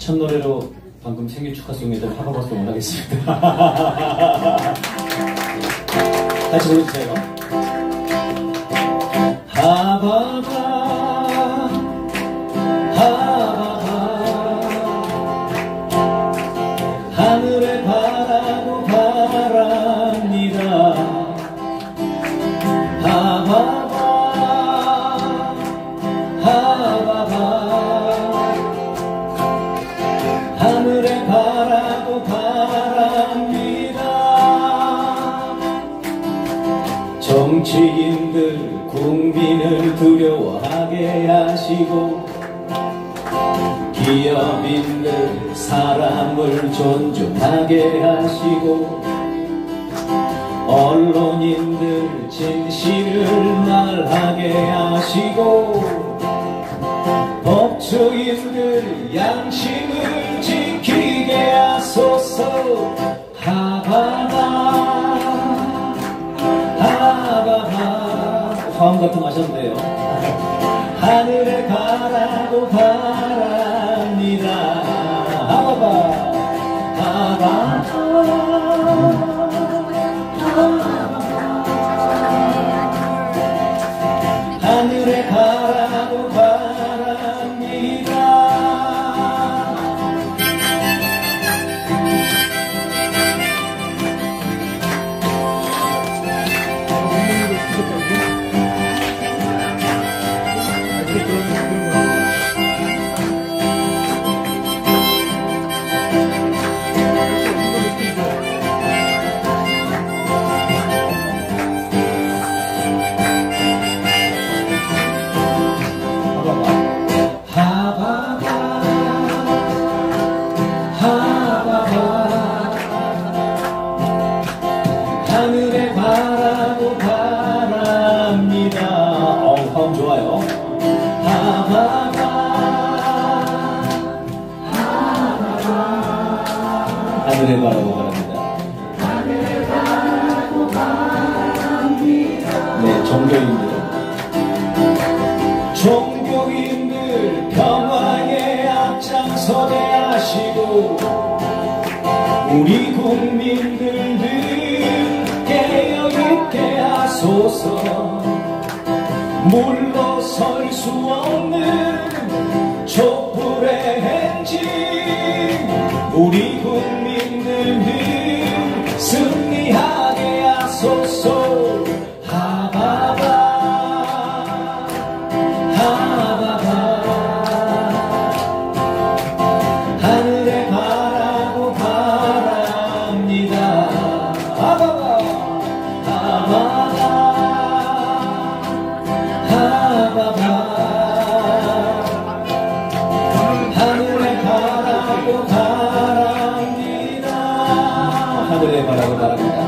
첫 노래로 방금 생일 축하송이던 하바바송을 하겠습니다. 같이 보여주세요. 하바바 하바바 하늘에 바라고 바랍니다. 하바바 하바바 하늘에 바라고 바랍니다. 정치인들 국민을 두려워하게 하시고 기업인들 사람을 존중하게 하시고 언론인들 진실을 말하게 하시고 법조인들 양심을 지키게 하소서. 하바바 하바바 화음 같은 거 하셨는데요. 하늘에 바라고 바랍니다. 하바바 하바바 하늘에 바라고 바랍니다. 하늘에 바라고 바랍니다. 화음 좋아요. 하바바 하늘에 바라고 바랍니다. 하늘에 바라고 바랍니다. 네, 종교인들 평화에 앞장서게 하시고 우리 국민들 깨어있게 하소서. 물러설 수 없는 촛불의 행진 우리 국민들 승리하게 하소서. 하바바 하바바 하늘에 바라고 바랍니다. 하바바 하바바 하바바 하늘에 바라고 바랍니다. 하늘에 바라고 바랍니다.